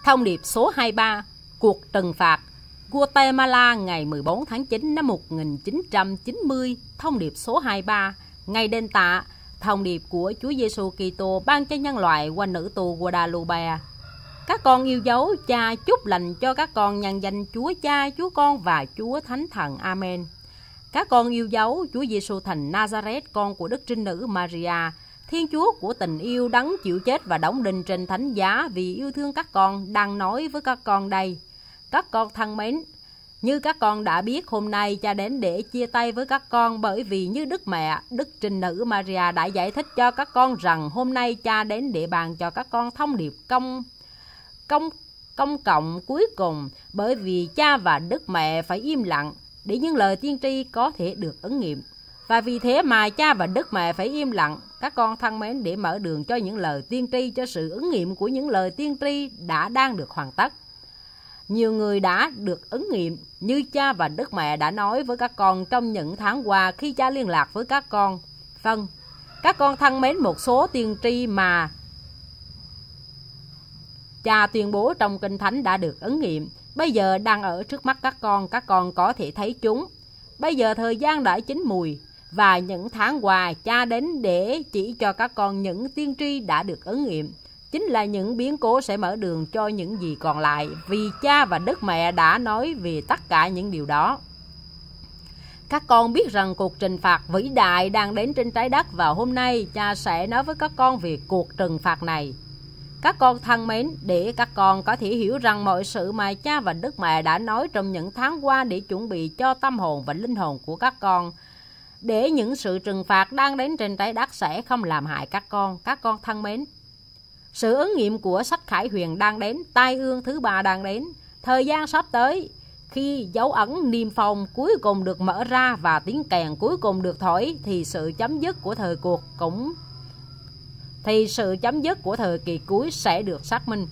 Thông điệp số 23, cuộc trừng phạt Guatemala ngày 14 tháng 9 năm 1990. Thông điệp số 23, ngày đền tạ, thông điệp của Chúa Giêsu Kitô ban cho nhân loại qua nữ tù Guadalupe. Các con yêu dấu, Cha chúc lành cho các con nhân danh Chúa Cha, Chúa Con và Chúa Thánh Thần. Amen. Các con yêu dấu Chúa Giêsu thành Nazareth, con của Đức Trinh Nữ Maria, Thiên Chúa của tình yêu đấng chịu chết và đóng đinh trên thánh giá vì yêu thương các con, đang nói với các con đây. Các con thân mến, như các con đã biết, hôm nay Cha đến để chia tay với các con, bởi vì như Đức Mẹ, Đức Trinh Nữ Maria đã giải thích cho các con rằng hôm nay Cha đến để bàn cho các con thông điệp công cộng cuối cùng, bởi vì Cha và Đức Mẹ phải im lặng để những lời tiên tri có thể được ứng nghiệm. Và vì thế mà Cha và Đức Mẹ phải im lặng, các con thân mến, để mở đường cho những lời tiên tri, cho sự ứng nghiệm của những lời tiên tri đang được hoàn tất. Nhiều người đã được ứng nghiệm như Cha và Đức Mẹ đã nói với các con trong những tháng qua khi Cha liên lạc với các con. Vâng, các con thân mến, một số tiên tri mà Cha tuyên bố trong Kinh Thánh đã được ứng nghiệm, bây giờ đang ở trước mắt các con có thể thấy chúng. Bây giờ thời gian đã chín mùi, và những tháng qua Cha đến để chỉ cho các con những tiên tri đã được ứng nghiệm, chính là những biến cố sẽ mở đường cho những gì còn lại, vì Cha và Đức Mẹ đã nói về tất cả những điều đó. Các con biết rằng cuộc trừng phạt vĩ đại đang đến trên trái đất, và hôm nay Cha sẽ nói với các con về cuộc trừng phạt này. Các con thân mến, để các con có thể hiểu rằng mọi sự mà Cha và Đức Mẹ đã nói trong những tháng qua để chuẩn bị cho tâm hồn và linh hồn của các con, để những sự trừng phạt đang đến trên trái đất sẽ không làm hại các con thân mến. Sự ứng nghiệm của sách Khải Huyền đang đến, tai ương thứ ba đang đến, thời gian sắp tới, khi dấu ấn niêm phong cuối cùng được mở ra và tiếng kèn cuối cùng được thổi, thì sự chấm dứt của thời kỳ cuối sẽ được xác minh.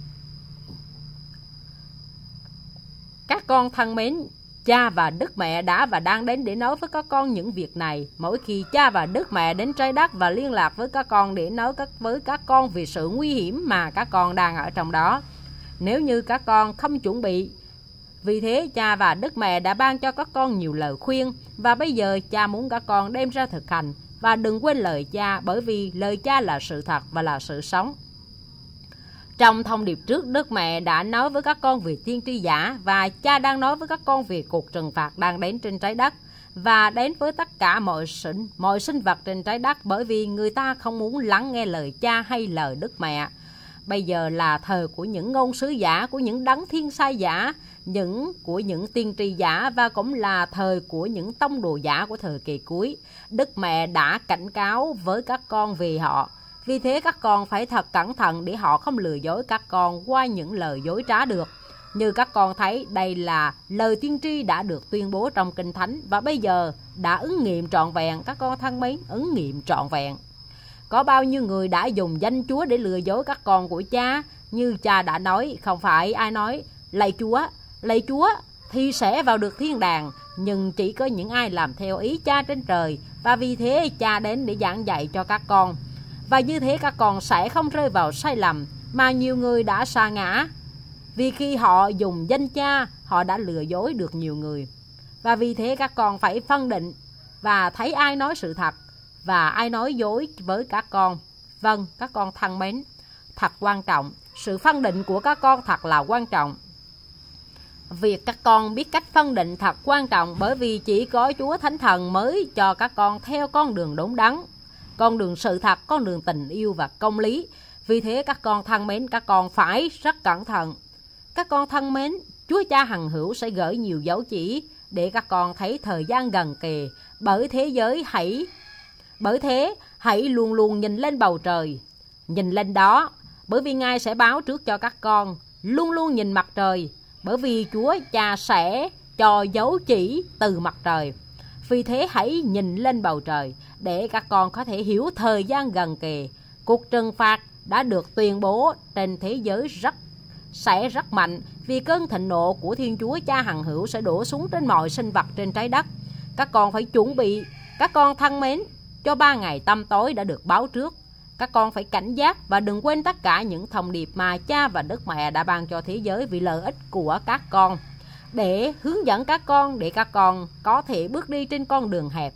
Các con thân mến, Cha và Đức Mẹ đã và đang đến để nói với các con những việc này. Mỗi khi Cha và Đức Mẹ đến trái đất và liên lạc với các con để nói với các con về sự nguy hiểm mà các con đang ở trong đó, nếu như các con không chuẩn bị. Vì thế Cha và Đức Mẹ đã ban cho các con nhiều lời khuyên, và bây giờ Cha muốn các con đem ra thực hành. Và đừng quên lời Cha, bởi vì lời Cha là sự thật và là sự sống. Trong thông điệp trước, Đức Mẹ đã nói với các con về tiên tri giả, và Cha đang nói với các con về cuộc trừng phạt đang đến trên trái đất và đến với tất cả mọi sinh vật trên trái đất, bởi vì người ta không muốn lắng nghe lời Cha hay lời Đức Mẹ. Bây giờ là thời của những ngôn sứ giả, của những đấng thiên sai giả, của những tiên tri giả, và cũng là thời của những tông đồ giả của thời kỳ cuối. Đức Mẹ đã cảnh cáo với các con về họ. Vì thế các con phải thật cẩn thận để họ không lừa dối các con qua những lời dối trá được. Như các con thấy, đây là lời tiên tri đã được tuyên bố trong Kinh Thánh, và bây giờ đã ứng nghiệm trọn vẹn. Các con thân mến, ứng nghiệm trọn vẹn. Có bao nhiêu người đã dùng danh Chúa để lừa dối các con của Cha? Như Cha đã nói, không phải ai nói lạy Chúa thì sẽ vào được thiên đàng, nhưng chỉ có những ai làm theo ý Cha trên trời. Và vì thế Cha đến để giảng dạy cho các con, và như thế các con sẽ không rơi vào sai lầm mà nhiều người đã sa ngã, vì khi họ dùng danh Cha, họ đã lừa dối được nhiều người. Và vì thế các con phải phân định và thấy ai nói sự thật và ai nói dối với các con. Vâng, các con thân mến, thật quan trọng. Sự phân định của các con thật là quan trọng. Việc các con biết cách phân định thật quan trọng, bởi vì chỉ có Chúa Thánh Thần mới cho các con theo con đường đúng đắn, con đường sự thật, con đường tình yêu và công lý. Vì thế các con thân mến, các con phải rất cẩn thận. Các con thân mến, Chúa Cha hằng hữu sẽ gửi nhiều dấu chỉ để các con thấy thời gian gần kề. Bởi thế hãy luôn luôn nhìn lên bầu trời, nhìn lên đó, bởi vì Ngài sẽ báo trước cho các con. Luôn luôn nhìn mặt trời, bởi vì Chúa Cha sẽ cho dấu chỉ từ mặt trời. Vì thế hãy nhìn lên bầu trời để các con có thể hiểu thời gian gần kề. Cuộc trừng phạt đã được tuyên bố trên thế giới sẽ rất mạnh, vì cơn thịnh nộ của Thiên Chúa Cha hằng hữu sẽ đổ xuống trên mọi sinh vật trên trái đất. Các con phải chuẩn bị, các con thân mến, cho 3 ngày tăm tối đã được báo trước. Các con phải cảnh giác và đừng quên tất cả những thông điệp mà cha và Đức Mẹ đã ban cho thế giới vì lợi ích của các con, để hướng dẫn các con để các con có thể bước đi trên con đường hẹp.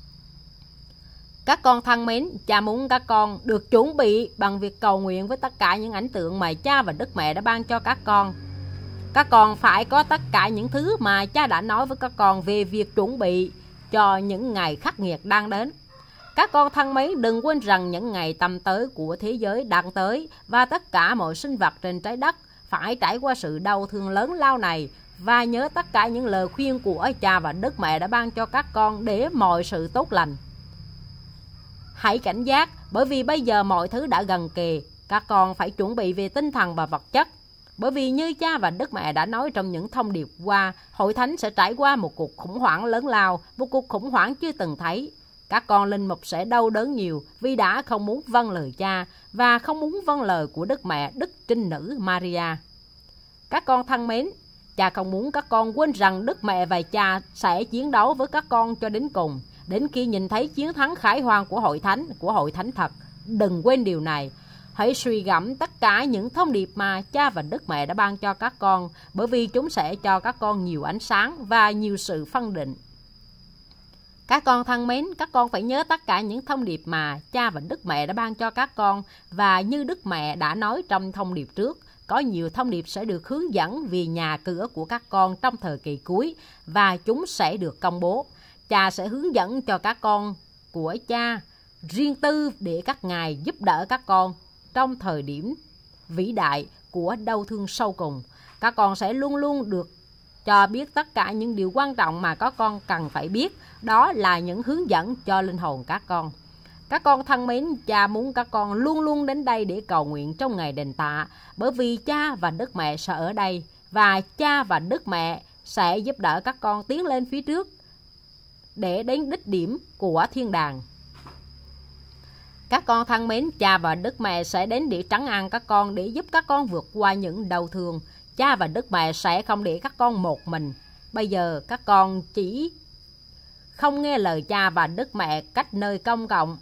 Các con thân mến, cha muốn các con được chuẩn bị bằng việc cầu nguyện với tất cả những ảnh tượng mà cha và Đức Mẹ đã ban cho các con. Các con phải có tất cả những thứ mà cha đã nói với các con về việc chuẩn bị cho những ngày khắc nghiệt đang đến. Các con thân mến, đừng quên rằng những ngày tầm tới của thế giới đang tới và tất cả mọi sinh vật trên trái đất phải trải qua sự đau thương lớn lao này, và nhớ tất cả những lời khuyên của cha và Đức Mẹ đã ban cho các con để mọi sự tốt lành. Hãy cảnh giác, bởi vì bây giờ mọi thứ đã gần kề. Các con phải chuẩn bị về tinh thần và vật chất, bởi vì như cha và Đức Mẹ đã nói trong những thông điệp qua, hội thánh sẽ trải qua một cuộc khủng hoảng lớn lao, một cuộc khủng hoảng chưa từng thấy. Các con linh mục sẽ đau đớn nhiều vì đã không muốn vâng lời cha và không muốn vâng lời của Đức Mẹ Đức Trinh Nữ Maria. Các con thân mến, cha không muốn các con quên rằng Đức Mẹ và cha sẽ chiến đấu với các con cho đến cùng, đến khi nhìn thấy chiến thắng khải hoàn của hội thánh thật. Đừng quên điều này. Hãy suy gẫm tất cả những thông điệp mà cha và Đức Mẹ đã ban cho các con, bởi vì chúng sẽ cho các con nhiều ánh sáng và nhiều sự phân định. Các con thân mến, các con phải nhớ tất cả những thông điệp mà cha và Đức Mẹ đã ban cho các con, và như Đức Mẹ đã nói trong thông điệp trước, có nhiều thông điệp sẽ được hướng dẫn vì nhà cửa của các con trong thời kỳ cuối, và chúng sẽ được công bố. Cha sẽ hướng dẫn cho các con của cha riêng tư để các ngài giúp đỡ các con trong thời điểm vĩ đại của đau thương sâu cùng. Các con sẽ luôn luôn được cho biết tất cả những điều quan trọng mà các con cần phải biết. Đó là những hướng dẫn cho linh hồn các con. Các con thân mến, cha muốn các con luôn luôn đến đây để cầu nguyện trong ngày đền tạ, bởi vì cha và Đức Mẹ sẽ ở đây, và cha và Đức Mẹ sẽ giúp đỡ các con tiến lên phía trước để đến đích điểm của thiên đàng. Các con thân mến, cha và Đức Mẹ sẽ đến để trấn an các con, để giúp các con vượt qua những đau thương. Cha và Đức Mẹ sẽ không để các con một mình. Bây giờ các con chỉ không nghe lời cha và Đức Mẹ cách nơi công cộng,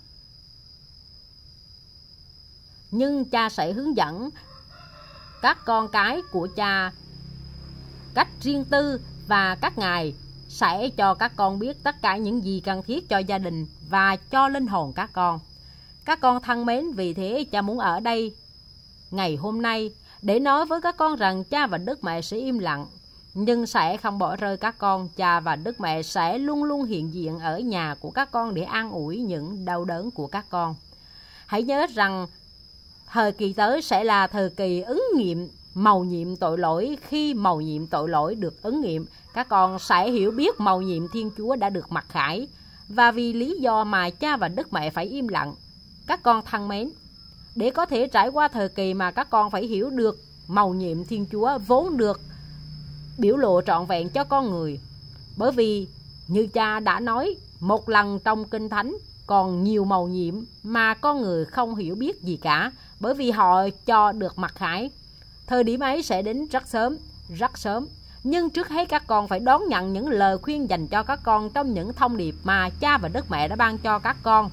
nhưng cha sẽ hướng dẫn các con cái của cha cách riêng tư, và các ngài sẽ cho các con biết tất cả những gì cần thiết cho gia đình và cho linh hồn các con. Các con thân mến, vì thế cha muốn ở đây ngày hôm nay để nói với các con rằng cha và Đức Mẹ sẽ im lặng, nhưng sẽ không bỏ rơi các con. Cha và Đức Mẹ sẽ luôn luôn hiện diện ở nhà của các con để an ủi những đau đớn của các con. Hãy nhớ rằng thời kỳ tới sẽ là thời kỳ ứng nghiệm mầu nhiệm tội lỗi. Khi mầu nhiệm tội lỗi được ứng nghiệm, các con sẽ hiểu biết mầu nhiệm Thiên Chúa đã được mặc khải, và vì lý do mà cha và Đức Mẹ phải im lặng. Các con thân mến, để có thể trải qua thời kỳ mà các con phải hiểu được mầu nhiệm Thiên Chúa vốn được biểu lộ trọn vẹn cho con người. Bởi vì như cha đã nói một lần trong Kinh Thánh, còn nhiều mầu nhiệm mà con người không hiểu biết gì cả, bởi vì họ cho được mặc khải. Thời điểm ấy sẽ đến rất sớm. Nhưng trước hết các con phải đón nhận những lời khuyên dành cho các con trong những thông điệp mà cha và Đức Mẹ đã ban cho các con.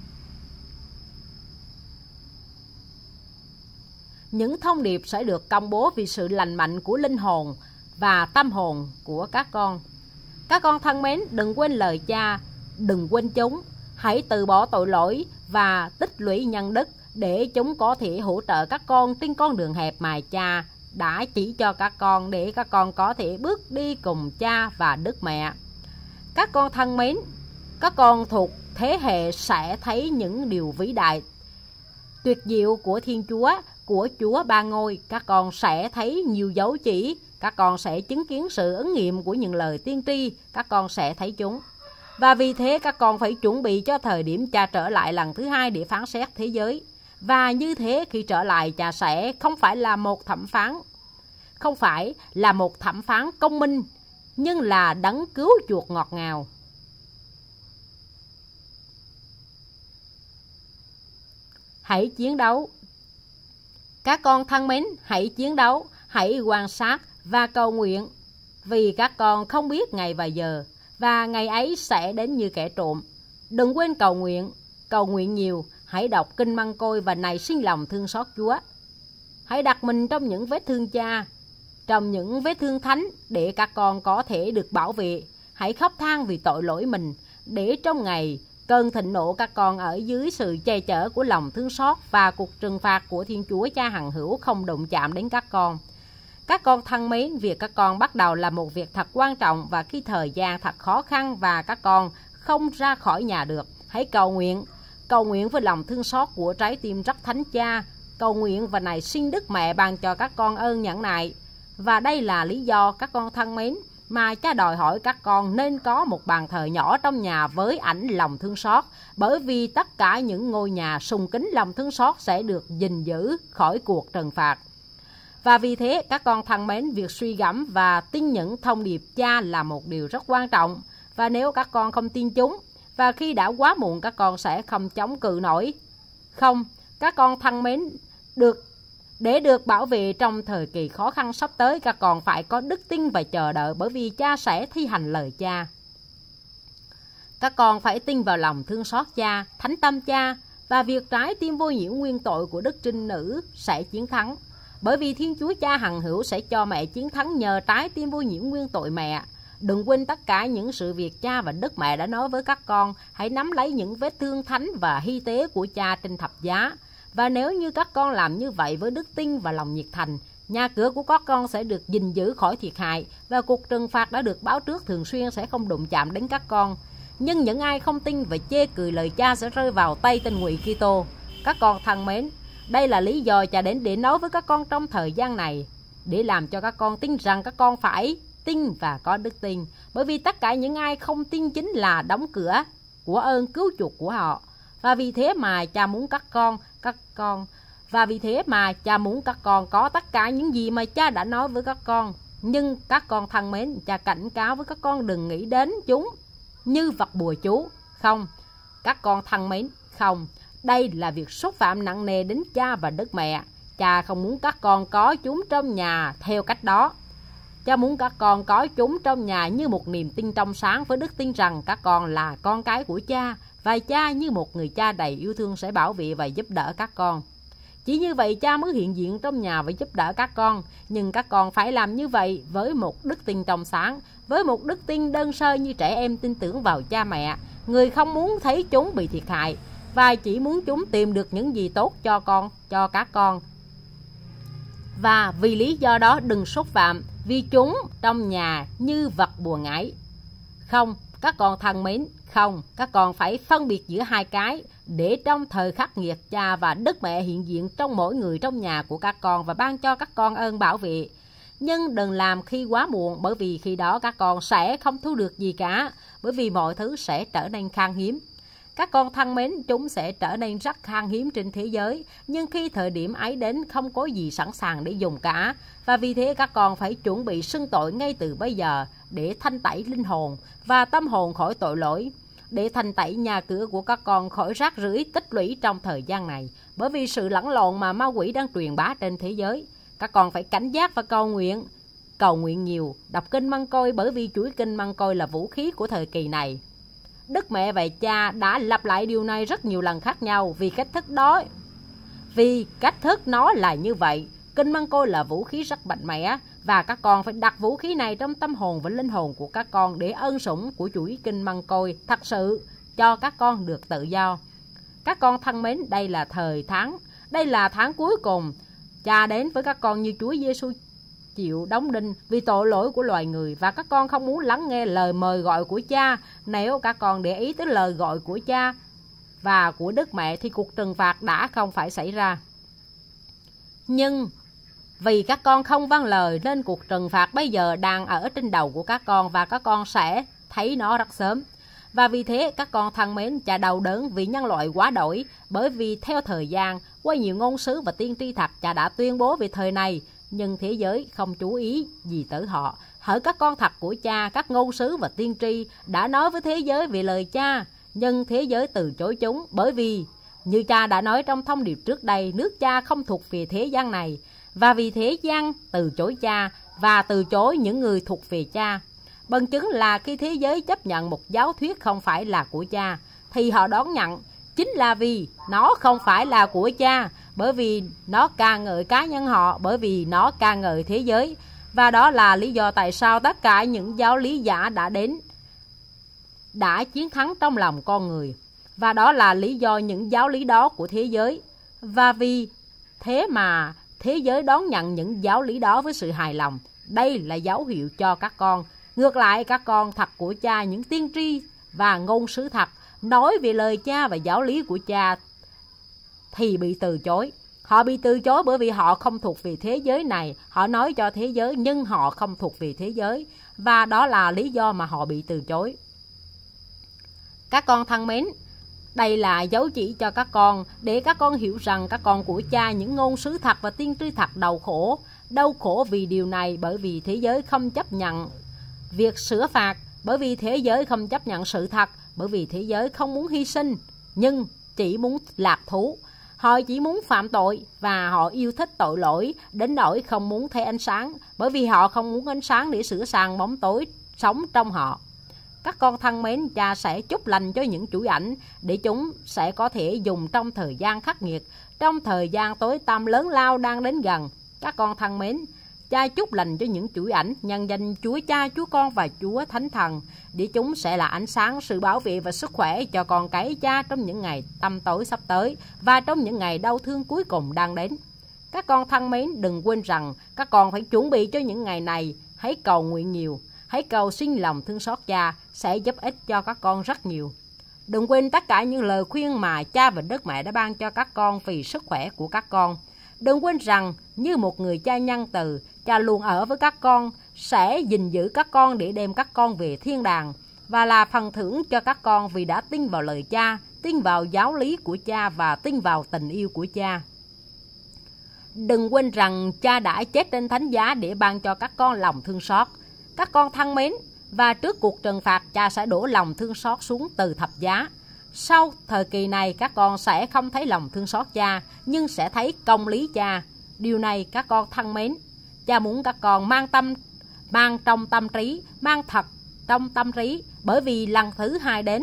Những thông điệp sẽ được công bố vì sự lành mạnh của linh hồn và tâm hồn của các con. Các con thân mến, đừng quên lời cha, đừng quên chúng. Hãy từ bỏ tội lỗi và tích lũy nhân đức để chúng có thể hỗ trợ các con trên con đường hẹp mà cha đã chỉ cho các con, để các con có thể bước đi cùng cha và Đức Mẹ. Các con thân mến, các con thuộc thế hệ sẽ thấy những điều vĩ đại, tuyệt diệu của Thiên Chúa, của Chúa Ba Ngôi. Các con sẽ thấy nhiều dấu chỉ, các con sẽ chứng kiến sự ứng nghiệm của những lời tiên tri, các con sẽ thấy chúng. Và vì thế các con phải chuẩn bị cho thời điểm cha trở lại lần thứ hai để phán xét thế giới. Và như thế khi trở lại, cha sẽ không phải là một thẩm phán công minh, nhưng là đấng cứu chuộc ngọt ngào. Hãy chiến đấu. Các con thân mến, hãy chiến đấu, hãy quan sát và cầu nguyện, vì các con không biết ngày và giờ, và ngày ấy sẽ đến như kẻ trộm. Đừng quên cầu nguyện nhiều. hãy đọc kinh Măng Côi và nảy sinh lòng thương xót Chúa. Hãy đặt mình trong những vết thương cha, trong những vết thương thánh để các con có thể được bảo vệ. Hãy khóc than vì tội lỗi mình, để trong ngày cơn thịnh nộ các con ở dưới sự che chở của lòng thương xót và cuộc trừng phạt của Thiên Chúa Cha hằng hữu không đụng chạm đến các con. Các con thân mến, việc các con bắt đầu là một việc thật quan trọng, và khi thời gian thật khó khăn và các con không ra khỏi nhà được, hãy cầu nguyện với lòng thương xót của trái tim rất thánh Cha. Cầu nguyện và nài xin Đức Mẹ ban cho các con ơn nhẫn nại. Và đây là lý do, các con thân mến, mà Cha đòi hỏi các con nên có một bàn thờ nhỏ trong nhà với ảnh lòng thương xót, bởi vì tất cả những ngôi nhà sùng kính lòng thương xót sẽ được gìn giữ khỏi cuộc trừng phạt. Và vì thế, các con thân mến, việc suy gẫm và tin những thông điệp Cha là một điều rất quan trọng. Và nếu các con không tin chúng, và khi đã quá muộn, các con sẽ không chống cự nổi. Không, các con thân mến, để được bảo vệ trong thời kỳ khó khăn sắp tới, các con phải có đức tin và chờ đợi, bởi vì Cha sẽ thi hành lời Cha. Các con phải tin vào lòng thương xót Cha, thánh tâm Cha, và việc trái tim vô nhiễm nguyên tội của Đức Trinh Nữ sẽ chiến thắng. Bởi vì Thiên Chúa Cha hằng hữu sẽ cho mẹ chiến thắng nhờ trái tim vô nhiễm nguyên tội mẹ. Đừng quên tất cả những sự việc Cha và Đức Mẹ đã nói với các con. Hãy nắm lấy những vết thương thánh và hy tế của Cha trên thập giá. Và nếu như các con làm như vậy với đức tin và lòng nhiệt thành, nhà cửa của các con sẽ được gìn giữ khỏi thiệt hại, và cuộc trừng phạt đã được báo trước thường xuyên sẽ không đụng chạm đến các con. Nhưng những ai không tin và chê cười lời Cha sẽ rơi vào tay tên ngụy Kitô. Các con thân mến, đây là lý do Cha đến để nói với các con trong thời gian này, để làm cho các con tin rằng các con phải tin và có đức tin. Bởi vì tất cả những ai không tin chính là đóng cửa của ơn cứu chuộc của họ. Và vì thế mà Cha muốn các con có tất cả những gì mà Cha đã nói với các con. Nhưng các con thân mến, Cha cảnh cáo với các con đừng nghĩ đến chúng như vật bùa chú. Không, các con thân mến, không. Đây là việc xúc phạm nặng nề đến Cha và Đức Mẹ. Cha không muốn các con có chúng trong nhà theo cách đó. Cha muốn các con có chúng trong nhà như một niềm tin trong sáng, với đức tin rằng các con là con cái của Cha, và Cha như một người Cha đầy yêu thương sẽ bảo vệ và giúp đỡ các con. Chỉ như vậy Cha mới hiện diện trong nhà và giúp đỡ các con. Nhưng các con phải làm như vậy với một đức tin trong sáng, với một đức tin đơn sơ như trẻ em tin tưởng vào cha mẹ, người không muốn thấy chúng bị thiệt hại, và chỉ muốn chúng tìm được những gì tốt cho các con. Và vì lý do đó đừng xúc phạm vì chúng trong nhà như vật bùa ngải. Không, các con thân mến, không, các con phải phân biệt giữa hai cái, để trong thời khắc nghiệt Cha và Đức Mẹ hiện diện trong mỗi người trong nhà của các con và ban cho các con ơn bảo vệ. Nhưng đừng làm khi quá muộn, bởi vì khi đó các con sẽ không thu được gì cả, bởi vì mọi thứ sẽ trở nên khan hiếm. Các con thân mến, chúng sẽ trở nên rất khan hiếm trên thế giới, nhưng khi thời điểm ấy đến không có gì sẵn sàng để dùng cả. Và vì thế các con phải chuẩn bị xưng tội ngay từ bây giờ để thanh tẩy linh hồn và tâm hồn khỏi tội lỗi, để thanh tẩy nhà cửa của các con khỏi rác rưởi tích lũy trong thời gian này, bởi vì sự lẫn lộn mà ma quỷ đang truyền bá trên thế giới. Các con phải cảnh giác và cầu nguyện nhiều, đọc kinh Măng Côi, bởi vì chuỗi kinh Măng Côi là vũ khí của thời kỳ này. Đức Mẹ và Cha đã lặp lại điều này rất nhiều lần khác nhau vì cách thức nó là như vậy. Kinh Măng Côi là vũ khí rất mạnh mẽ, và các con phải đặt vũ khí này trong tâm hồn và linh hồn của các con, để ân sủng của chuỗi kinh Măng Côi thật sự cho các con được tự do. Các con thân mến, đây là tháng cuối cùng. Cha đến với các con như Chúa Giêsu chịu đóng đinh vì tội lỗi của loài người, và các con không muốn lắng nghe lời mời gọi của Cha. Nếu các con để ý tới lời gọi của Cha và của Đức Mẹ thì cuộc trừng phạt đã không phải xảy ra. Nhưng vì các con không vâng lời nên cuộc trừng phạt bây giờ đang ở trên đầu của các con, và các con sẽ thấy nó rất sớm. Và vì thế các con thân mến, Cha đau đớn vì nhân loại quá đổi, bởi vì theo thời gian, qua nhiều ngôn sứ và tiên tri thật, Cha đã tuyên bố về thời này, nhưng thế giới không chú ý gì tới họ. Hỡi các con thật của Cha, các ngôn sứ và tiên tri đã nói với thế giới về lời Cha, nhưng thế giới từ chối chúng, bởi vì như Cha đã nói trong thông điệp trước đây, nước Cha không thuộc về thế gian này, và vì thế gian từ chối Cha và từ chối những người thuộc về Cha. Bằng chứng là khi thế giới chấp nhận một giáo thuyết không phải là của Cha, thì họ đón nhận chính là vì nó không phải là của cha, bởi vì nó ca ngợi cá nhân họ, bởi vì nó ca ngợi thế giới. Và đó là lý do tại sao tất cả những giáo lý giả đã chiến thắng trong lòng con người. Và đó là lý do những giáo lý đó của thế giới. Và vì thế mà thế giới đón nhận những giáo lý đó với sự hài lòng. Đây là dấu hiệu cho các con. Ngược lại, các con thật của cha, những tiên tri và ngôn sứ thật nói về lời cha và giáo lý của cha thì bị từ chối. Họ bị từ chối bởi vì họ không thuộc về thế giới này. Họ nói cho thế giới nhưng họ không thuộc về thế giới. Và đó là lý do mà họ bị từ chối. Các con thân mến, đây là dấu chỉ cho các con để các con hiểu rằng các con của cha, những ngôn sứ thật và tiên tri thật đau khổ. Đau khổ vì điều này, bởi vì thế giới không chấp nhận việc sửa phạt, bởi vì thế giới không chấp nhận sự thật, bởi vì thế giới không muốn hy sinh nhưng chỉ muốn lạc thú. Họ chỉ muốn phạm tội và họ yêu thích tội lỗi đến nỗi không muốn thấy ánh sáng, bởi vì họ không muốn ánh sáng để sửa sang bóng tối sống trong họ. Các con thân mến, cha sẽ chúc lành cho những chuỗi ảnh để chúng sẽ có thể dùng trong thời gian khắc nghiệt, trong thời gian tối tăm lớn lao đang đến gần. Các con thân mến, cha chúc lành cho những chuỗi ảnh nhân danh Chúa Cha, Chúa Con và Chúa Thánh Thần, để chúng sẽ là ánh sáng, sự bảo vệ và sức khỏe cho con cái cha trong những ngày tăm tối sắp tới và trong những ngày đau thương cuối cùng đang đến. Các con thân mến, đừng quên rằng các con phải chuẩn bị cho những ngày này. Hãy cầu nguyện nhiều, hãy cầu xin lòng thương xót cha sẽ giúp ích cho các con rất nhiều. Đừng quên tất cả những lời khuyên mà cha và Đức Mẹ đã ban cho các con vì sức khỏe của các con. Đừng quên rằng như một người cha nhân từ, cha luôn ở với các con, sẽ gìn giữ các con để đem các con về thiên đàng và là phần thưởng cho các con vì đã tin vào lời cha, tin vào giáo lý của cha và tin vào tình yêu của cha. Đừng quên rằng cha đã chết trên thánh giá để ban cho các con lòng thương xót. Các con thân mến, và trước cuộc trừng phạt, cha sẽ đổ lòng thương xót xuống từ thập giá. Sau thời kỳ này, các con sẽ không thấy lòng thương xót cha, nhưng sẽ thấy công lý cha. Điều này các con thân mến, cha muốn các con mang trong tâm trí, mang thật trong tâm trí, bởi vì lần thứ hai đến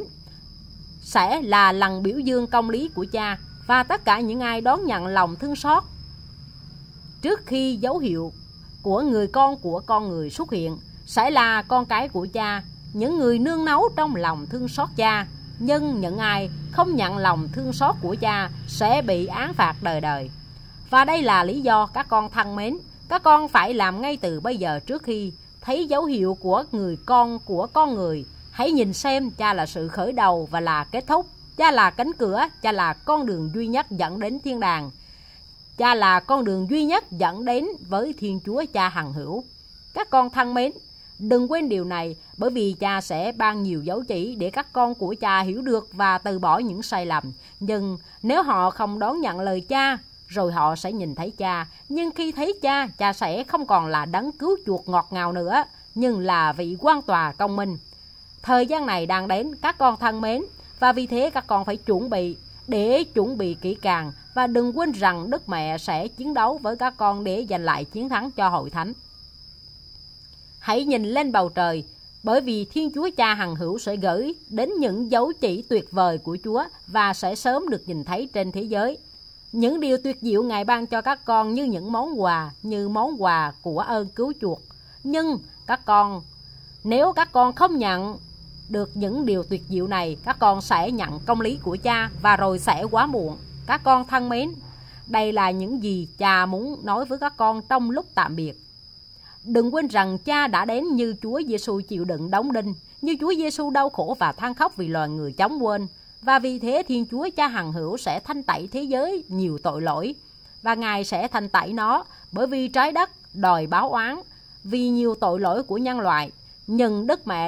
sẽ là lần biểu dương công lý của cha, và tất cả những ai đón nhận lòng thương xót trước khi dấu hiệu của người con của con người xuất hiện sẽ là con cái của cha, những người nương náu trong lòng thương xót cha. Nhưng những ai không nhận lòng thương xót của cha sẽ bị án phạt đời đời. Và đây là lý do các con thân mến, các con phải làm ngay từ bây giờ trước khi thấy dấu hiệu của người con của con người. Hãy nhìn xem cha là sự khởi đầu và là kết thúc. Cha là cánh cửa, cha là con đường duy nhất dẫn đến thiên đàng. Cha là con đường duy nhất dẫn đến với Thiên Chúa Cha hằng hữu. Các con thân mến, đừng quên điều này, bởi vì cha sẽ ban nhiều dấu chỉ để các con của cha hiểu được và từ bỏ những sai lầm. Nhưng nếu họ không đón nhận lời cha, rồi họ sẽ nhìn thấy cha. Nhưng khi thấy cha, cha sẽ không còn là đấng cứu chuộc ngọt ngào nữa, nhưng là vị quan tòa công minh. Thời gian này đang đến, các con thân mến, và vì thế các con phải chuẩn bị kỹ càng. Và đừng quên rằng Đức Mẹ sẽ chiến đấu với các con để giành lại chiến thắng cho hội thánh. Hãy nhìn lên bầu trời, bởi vì Thiên Chúa Cha hằng hữu sẽ gửi đến những dấu chỉ tuyệt vời của Chúa và sẽ sớm được nhìn thấy trên thế giới. Những điều tuyệt diệu Ngài ban cho các con như những món quà của ơn cứu chuộc. Nhưng nếu các con không nhận được những điều tuyệt diệu này, các con sẽ nhận công lý của cha và rồi sẽ quá muộn. Các con thân mến, đây là những gì cha muốn nói với các con trong lúc tạm biệt. Đừng quên rằng cha đã đến như Chúa Giêsu chịu đựng đóng đinh, như Chúa Giêsu đau khổ và than khóc vì loài người chống quên. Và vì thế Thiên Chúa Cha hằng hữu sẽ thanh tẩy thế giới nhiều tội lỗi. Và Ngài sẽ thanh tẩy nó bởi vì trái đất đòi báo oán vì nhiều tội lỗi của nhân loại. Nhưng Đức Mẹ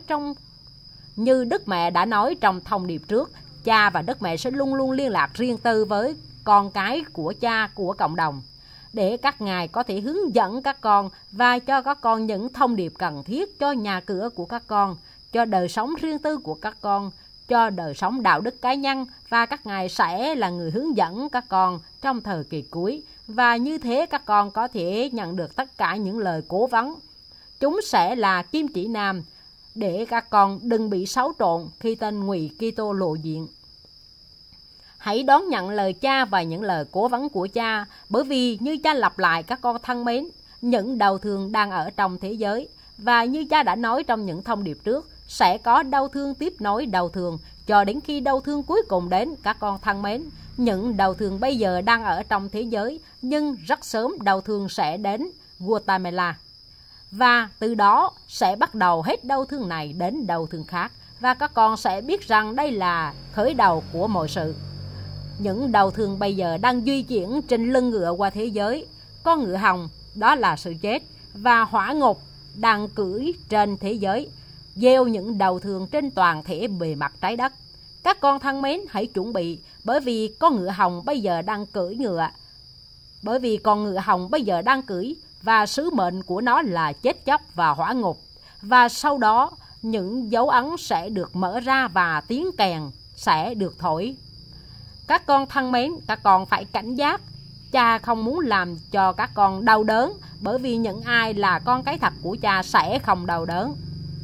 đã nói trong thông điệp trước, cha và Đức Mẹ sẽ luôn luôn liên lạc riêng tư với con cái của cha của cộng đồng, để các ngài có thể hướng dẫn các con và cho các con những thông điệp cần thiết cho nhà cửa của các con, cho đời sống riêng tư của các con, cho đời sống đạo đức cá nhân, và các ngài sẽ là người hướng dẫn các con trong thời kỳ cuối. Và như thế các con có thể nhận được tất cả những lời cố vấn. Chúng sẽ là kim chỉ nam để các con đừng bị xáo trộn khi tên Ngụy Kitô lộ diện. Hãy đón nhận lời cha và những lời cố vấn của cha, bởi vì như cha lặp lại các con thân mến, những đau thương đang ở trong thế giới. Và như cha đã nói trong những thông điệp trước, sẽ có đau thương tiếp nối đau thương, cho đến khi đau thương cuối cùng đến. Các con thân mến, những đau thương bây giờ đang ở trong thế giới, nhưng rất sớm đau thương sẽ đến Guatemala. Và từ đó sẽ bắt đầu hết đau thương này đến đau thương khác. Và các con sẽ biết rằng đây là khởi đầu của mọi sự. Những đau thương bây giờ đang di chuyển trên lưng ngựa qua thế giới. Con ngựa hồng, đó là sự chết, và hỏa ngục đang cưỡi trên thế giới, gieo những đau thương trên toàn thể bề mặt trái đất. Các con thân mến, hãy chuẩn bị, bởi vì con ngựa hồng bây giờ đang cưỡi ngựa. Bởi vì con ngựa hồng bây giờ đang cưỡi, và sứ mệnh của nó là chết chóc và hỏa ngục. Và sau đó, những dấu ấn sẽ được mở ra và tiếng kèn sẽ được thổi. Các con thân mến, các con phải cảnh giác. Cha không muốn làm cho các con đau đớn, bởi vì những ai là con cái thật của cha sẽ không đau đớn.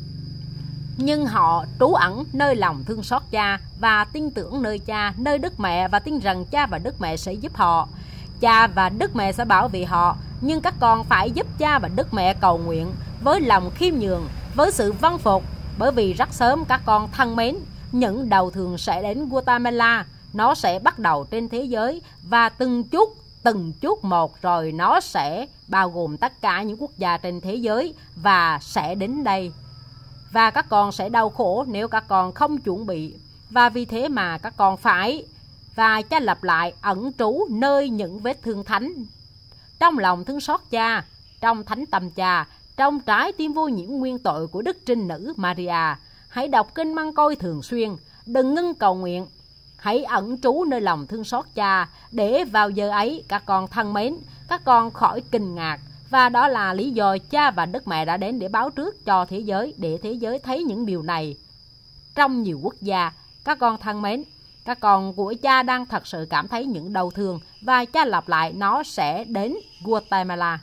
Nhưng họ trú ẩn nơi lòng thương xót cha và tin tưởng nơi cha, nơi Đức Mẹ, và tin rằng cha và Đức Mẹ sẽ giúp họ. Cha và Đức Mẹ sẽ bảo vệ họ, nhưng các con phải giúp cha và Đức Mẹ cầu nguyện với lòng khiêm nhường, với sự vâng phục, bởi vì rất sớm các con thân mến, những đau thương sẽ đến Guatemala. Nó sẽ bắt đầu trên thế giới, và từng chút một, rồi nó sẽ bao gồm tất cả những quốc gia trên thế giới và sẽ đến đây. Và các con sẽ đau khổ nếu các con không chuẩn bị. Và vì thế mà các con phải, và cha lặp lại, ẩn trú nơi những vết thương thánh, trong lòng thương xót cha, trong thánh tâm cha, trong trái tim vô nhiễm nguyên tội của Đức Trinh Nữ Maria. Hãy đọc kinh Măng Côi thường xuyên, đừng ngưng cầu nguyện. Hãy ẩn trú nơi lòng thương xót cha, để vào giờ ấy, các con thân mến, các con khỏi kinh ngạc. Và đó là lý do cha và Đức Mẹ đã đến để báo trước cho thế giới, để thế giới thấy những điều này. Trong nhiều quốc gia, các con thân mến, các con của cha đang thật sự cảm thấy những đau thương, và cha lặp lại, nó sẽ đến Guatemala.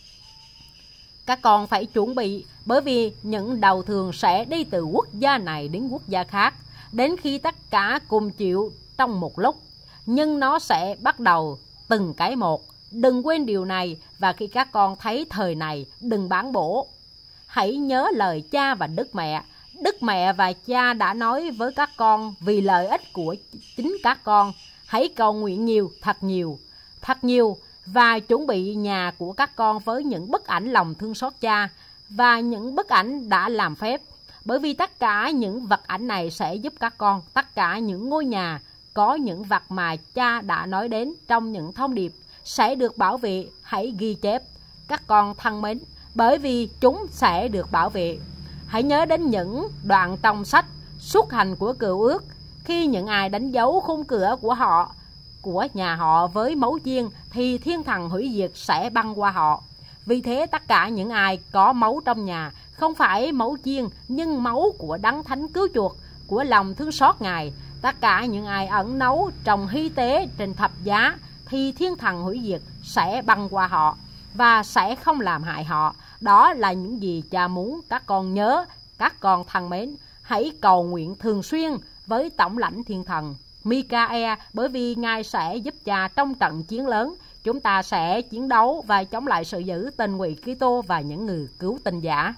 Các con phải chuẩn bị, bởi vì những đau thương sẽ đi từ quốc gia này đến quốc gia khác, đến khi tất cả cùng chịu trong một lúc. Nhưng nó sẽ bắt đầu từng cái một. Đừng quên điều này, và khi các con thấy thời này, đừng bán bổ. Hãy nhớ lời cha và Đức Mẹ. Đức Mẹ và cha đã nói với các con vì lợi ích của chính các con. Hãy cầu nguyện nhiều, thật nhiều, và chuẩn bị nhà của các con với những bức ảnh lòng thương xót cha và những bức ảnh đã làm phép. Bởi vì tất cả những vật ảnh này sẽ giúp các con, tất cả những ngôi nhà có những vật mà cha đã nói đến trong những thông điệp sẽ được bảo vệ. Hãy ghi chép, các con thân mến, bởi vì chúng sẽ được bảo vệ. Hãy nhớ đến những đoạn trong sách Xuất Hành của Cựu Ước, khi những ai đánh dấu khung cửa của nhà họ với máu chiên, thì thiên thần hủy diệt sẽ băng qua họ. Vì thế tất cả những ai có máu trong nhà, không phải máu chiên, nhưng máu của Đấng Thánh Cứu Chuộc, của lòng thương xót Ngài, tất cả những ai ẩn náu trong hy tế trên thập giá, thì thiên thần hủy diệt sẽ băng qua họ và sẽ không làm hại họ. Đó là những gì cha muốn các con nhớ. Các con thân mến, hãy cầu nguyện thường xuyên với tổng lãnh thiên thần Michael, bởi vì Ngài sẽ giúp cha trong trận chiến lớn. Chúng ta sẽ chiến đấu và chống lại sự dữ tình ngụy Kitô và những người cứu tinh giả.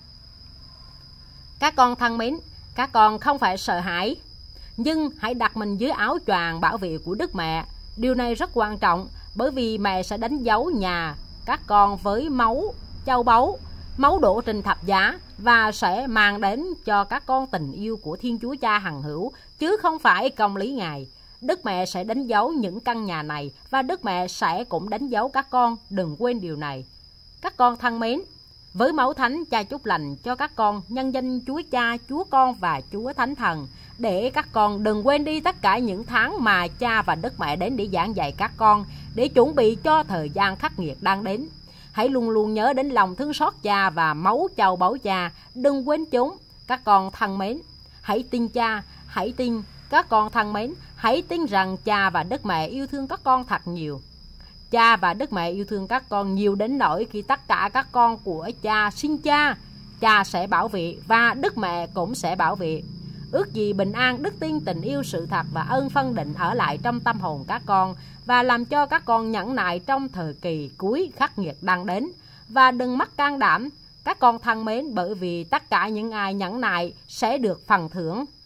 Các con thân mến, các con không phải sợ hãi, nhưng hãy đặt mình dưới áo choàng bảo vệ của Đức Mẹ. Điều này rất quan trọng, bởi vì mẹ sẽ đánh dấu nhà các con với máu châu báu, máu đổ trên thập giá, và sẽ mang đến cho các con tình yêu của Thiên Chúa Cha hằng hữu, chứ không phải công lý Ngài. Đức Mẹ sẽ đánh dấu những căn nhà này, và Đức Mẹ sẽ cũng đánh dấu các con. Đừng quên điều này. Các con thân mến, với máu thánh, cha chúc lành cho các con nhân danh Chúa Cha, Chúa Con và Chúa Thánh Thần, để các con đừng quên đi tất cả những tháng mà cha và Đức Mẹ đến để giảng dạy các con, để chuẩn bị cho thời gian khắc nghiệt đang đến. Hãy luôn luôn nhớ đến lòng thương xót cha và máu châu báu cha, đừng quên chúng. Các con thân mến, hãy tin cha, hãy tin. Các con thân mến, hãy tin rằng cha và Đức Mẹ yêu thương các con thật nhiều. Cha và Đức Mẹ yêu thương các con nhiều đến nỗi khi tất cả các con của cha xin cha, cha sẽ bảo vệ, và Đức Mẹ cũng sẽ bảo vệ. Ước gì bình an, đức tin, tình yêu, sự thật và ơn phân định ở lại trong tâm hồn các con, và làm cho các con nhẫn nại trong thời kỳ cuối khắc nghiệt đang đến. Và đừng mắc can đảm, các con thân mến, bởi vì tất cả những ai nhẫn nại sẽ được phần thưởng.